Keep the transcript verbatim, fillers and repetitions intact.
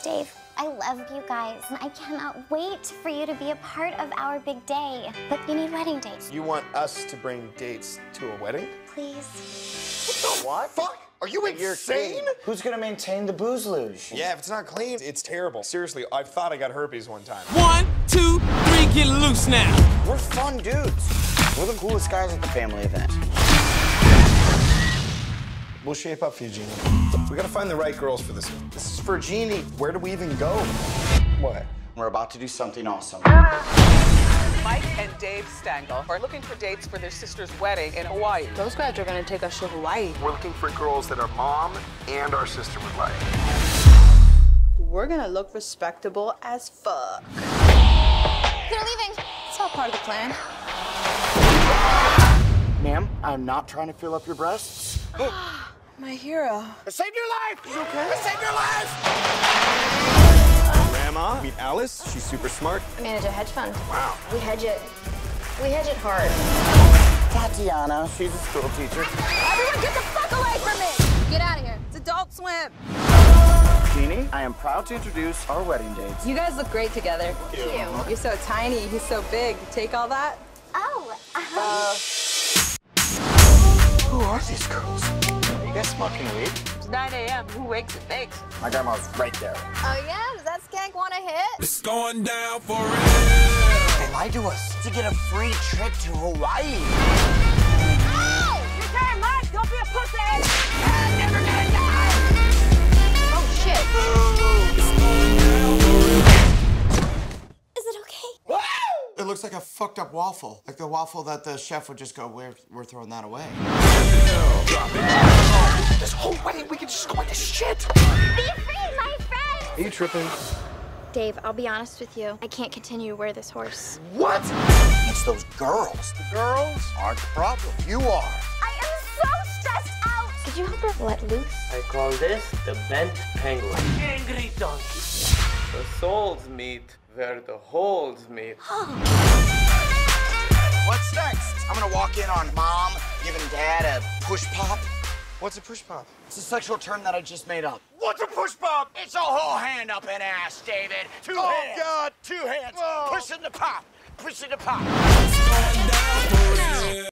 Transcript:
Dave, I love you guys, and I cannot wait for you to be a part of our big day. But you need wedding dates. You want us to bring dates to a wedding? Please. What the what? Fuck? Are you insane? Who's gonna maintain the booze luge? Yeah, if it's not clean, it's terrible. Seriously, I thought I got herpes one time. One, two, three, get loose now. We're fun dudes. We're the coolest guys at the family event. We'll shape up for you, Jeannie. We gotta find the right girls for this one. This is for Jeannie. Where do we even go? What? We're about to do something awesome. Mike and Dave Stengel are looking for dates for their sister's wedding in Hawaii. Those guys are gonna take us to Hawaii. We're looking for girls that our mom and our sister would like. We're gonna look respectable as fuck. They're leaving. It's all part of the plan. Ma'am, I'm not trying to fill up your breasts. My hero. I saved your life! You okay? I saved your life! Grandma, meet Alice. She's super smart. I manage a hedge fund. Wow. We hedge it. We hedge it hard. Tatiana, she's a school teacher. Everyone get the fuck away from me! Get out of here. It's Adult Swim. Jeannie, I am proud to introduce our wedding dates. You guys look great together. Thank you. You're so tiny, he's so big. Take all that? Oh, uh, Uh, who are these girls? Are you guys smoking weed? It's nine A M Who wakes and bakes? My grandma's right there. Oh yeah? Does that skank want a hit? It's going down for real. They lied to us to get a free trip to Hawaii. Oh! Your turn, Mike! Don't be a pussy! Oh shit. is it okay? It looks like a fucked up waffle. Like the waffle that the chef would just go, we're, we're throwing that away. This whole wedding, we can just go into shit. Be free, my friend! Are you tripping? Dave, I'll be honest with you. I can't continue to wear this horse. What? It's those girls. The girls aren't the problem. You are. I am so stressed out! Could you help her let loose? I call this the bent penguin. Angry donkey. The souls meet where the holes meet. What's next? I'm gonna walk in on mom giving dad a push pop. What's a push pop? It's a sexual term that I just made up. What's a push pop? It's a whole hand up an ass, David. Two Oh, hands. God. Two hands. Whoa. Pushing the pop. Pushing the pop. It's going down.